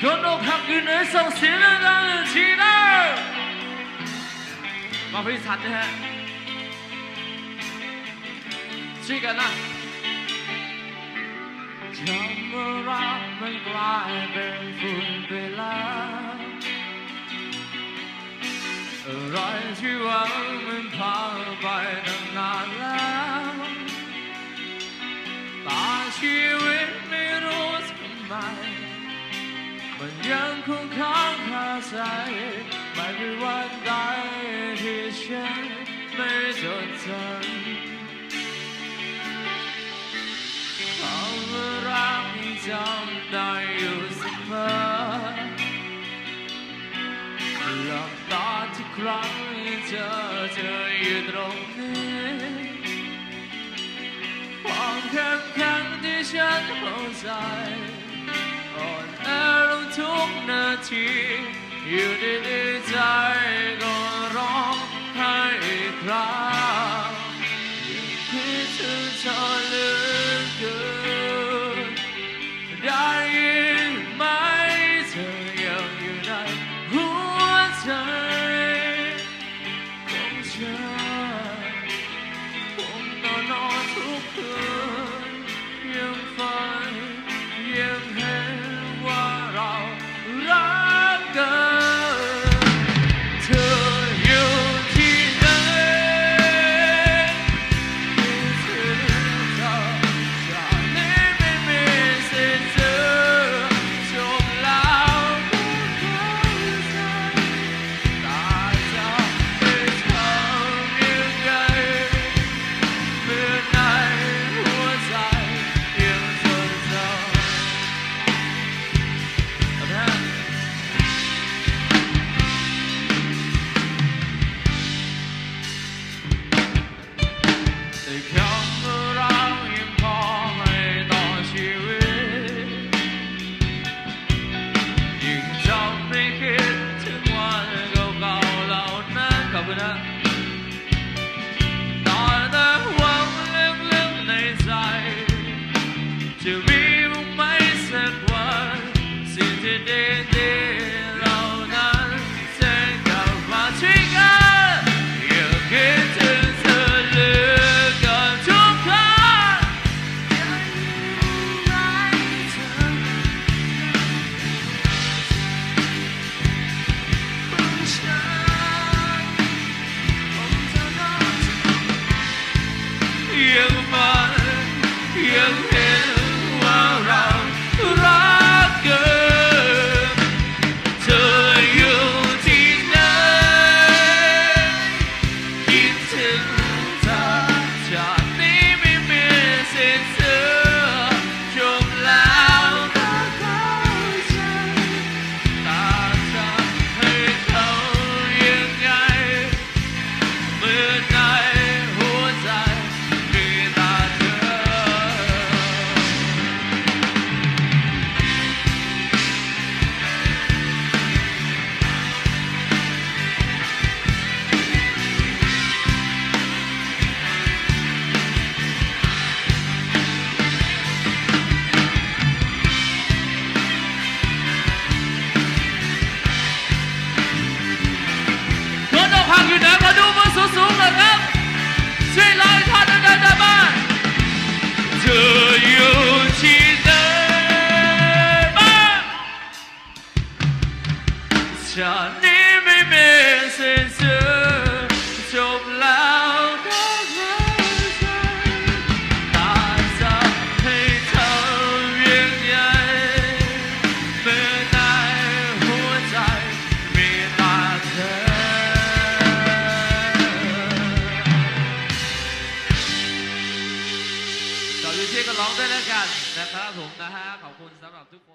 คนอกหักอยู่ไหนส่งเสียงดังๆทีนะมาพี่สันนะฮะช่วยกันนะจำเมื่อรักมันกลายเป็นฝุ่นไปแล้วอะไรที่หวังมันผ่านไปตั้งนานแล้วแต่ชีวิตไม่รู้ทำไมมันยังคงค้างคาใจไม่มีวันใดที่ฉันไม่จดจำความรักยังจำได้อยู่เสมอหลับตาทุกครั้งที่เธออยู่ตรงนี้ความเข้มแข็งที่ฉันเข้าใจอ่อนแอลงทุกนาทีอยู่ดีๆใจก็ร้องไห้อีกครั้งยังคิดถึงเธอเหลือเกินได้ยินไหมเธอยังอยู่ในหัวใจของฉันผมนอนทุกคืนยังฝันยังเห็นว่าเรารักกันเธออยู่ที่ไหนคิดถึงเธอจากนี้ไม่มีสิ้นสุดจบแล้วก็เข้าใจแต่จะไม่ทำยังไงเมื่อในหัวใจยังจดจำแต่คำว่ารักยังพอให้ต่อชีวิตยิ่งจำไม่คิดถึงวันเก่าๆเหล่านั้นขอบคุณนะต่อแต่หวังลึกๆในใจจะมีบ้างไหมสักวันสิ่งที่ดีๆเหล่านั้นจะกลับมาช่วยกันอยากคิดถึงเธอเหลือเกินทุกครั้งได้ยินไหมเธอของฉันผมจะนอนยังฝันยังเห็นว่าเรารักกันเธออยู่ที่ไหนคิดถึงเธอจากนี้ไม่มีสิ้นสุดจบแล้วก็เข้าใจแต่จะให้เขายังไงเมื่อในหัวใจมีแต่เธอคนอกหักอยู่ไหนมาดูมือสูงๆหน่อยครับช่วยไล่ท่านได้ไหมเธออยู่ที่ไหนบ้างจากนี้ไม่มีสิ้นสุดจบแล้วก็เข้าใจแต่จะให้ทำยังไงเมื่อในหัวใจมีแต่เธอต่ออยู่ที่ก็ร้องได้แล้วกันนะครับผมนะฮะขอบคุณสำหรับทุกคน